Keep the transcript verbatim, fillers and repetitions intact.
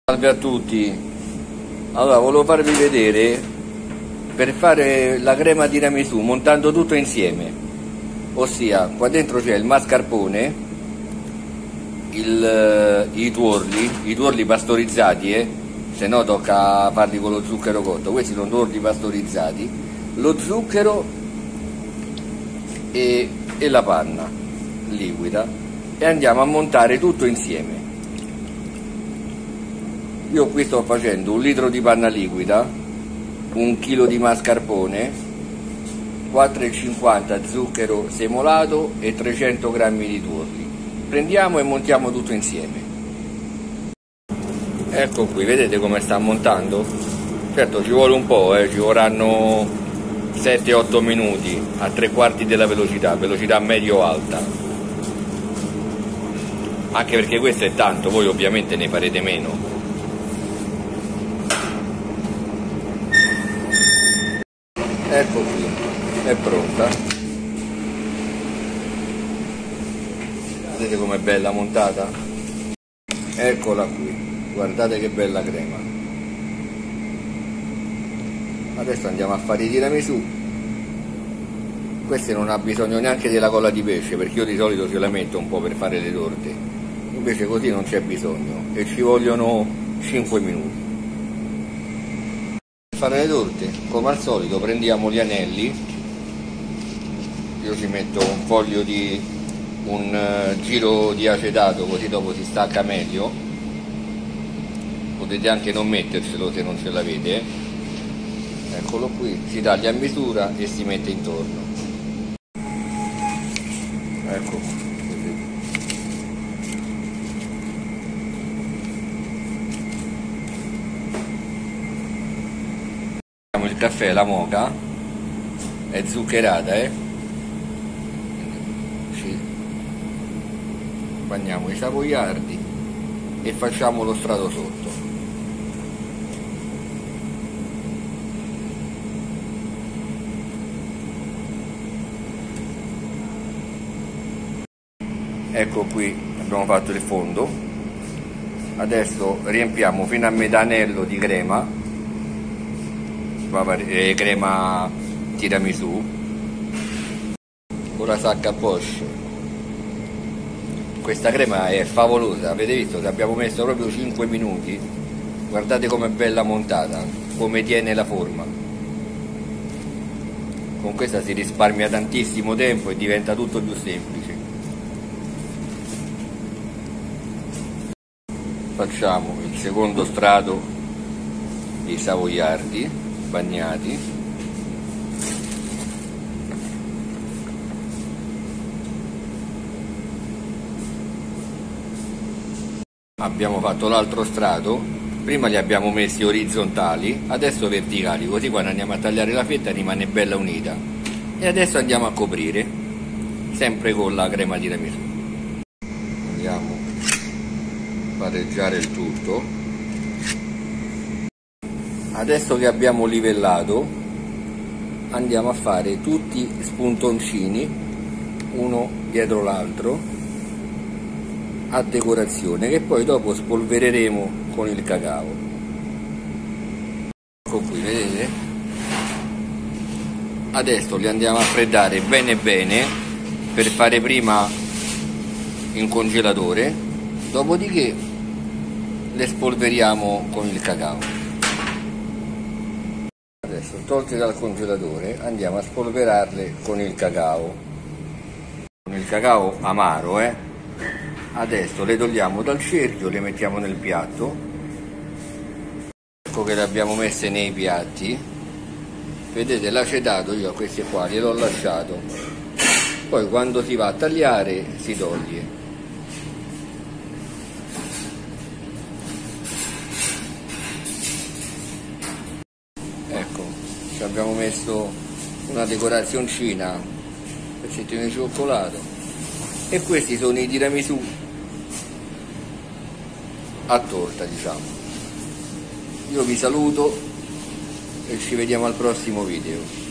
Salve a tutti. Allora, volevo farvi vedere per fare la crema tiramisù montando tutto insieme, ossia qua dentro c'è il mascarpone, il, i tuorli, i tuorli pastorizzati, eh? Se no tocca farli con lo zucchero cotto. Questi sono tuorli pastorizzati, lo zucchero e, e la panna liquida, e andiamo a montare tutto insieme. Io qui sto facendo un litro di panna liquida, un chilo di mascarpone, quattro virgola cinquanta zucchero semolato e trecento grammi di tuorli. Prendiamo e montiamo tutto insieme. Ecco qui, vedete come sta montando? Certo ci vuole un po', eh, ci vorranno sette otto minuti a tre quarti della velocità, velocità medio-alta. Anche perché questo è tanto, voi ovviamente ne farete meno. Ecco qui, è pronta. Vedete com'è bella montata? Eccola qui, guardate che bella crema. Adesso andiamo a fare i tiramisù. Queste non ha bisogno neanche della colla di pesce, perché io di solito ce la metto un po' per fare le torte. Invece così non c'è bisogno e ci vogliono cinque minuti. Per fare le torte, come al solito, prendiamo gli anelli. Io ci metto un foglio di un uh, giro di acetato, così dopo si stacca meglio. Potete anche non metterselo se non ce l'avete. Eccolo qui, si taglia a misura e si mette intorno. Ecco così. Il caffè, la moka è zuccherata, eh? Ci bagniamo i savoiardi e facciamo lo strato sotto. Ecco qui, abbiamo fatto il fondo. Adesso riempiamo fino a metà anello di crema, crema tiramisù con la sacca Bosch. Questa crema è favolosa, avete visto? Ci abbiamo messo proprio cinque minuti. Guardate com'è bella montata, come tiene la forma. Con questa si risparmia tantissimo tempo e diventa tutto più semplice. Facciamo il secondo strato di savoiardi bagnati. Abbiamo fatto l'altro strato, prima li abbiamo messi orizzontali, adesso verticali, così quando andiamo a tagliare la fetta rimane bella unita. E adesso andiamo a coprire, sempre con la crema tiramisù. Andiamo a pareggiare il tutto. Adesso che abbiamo livellato, andiamo a fare tutti spuntoncini, uno dietro l'altro, a decorazione, che poi dopo spolvereremo con il cacao. Ecco qui, vedete? Adesso li andiamo a freddare bene bene, per fare prima in congelatore, dopodiché le spolveriamo con il cacao. Adesso, tolte dal congelatore, andiamo a spolverarle con il cacao, con il cacao amaro, eh? Adesso le togliamo dal cerchio, le mettiamo nel piatto. Ecco che le abbiamo messe nei piatti. Vedete l'acetato, io a questi qua gliel'ho lasciato, poi quando si va a tagliare si toglie. Ci abbiamo messo una decorazioncina, pezzettino di cioccolato, e questi sono i tiramisù a torta, diciamo. Io vi saluto e ci vediamo al prossimo video.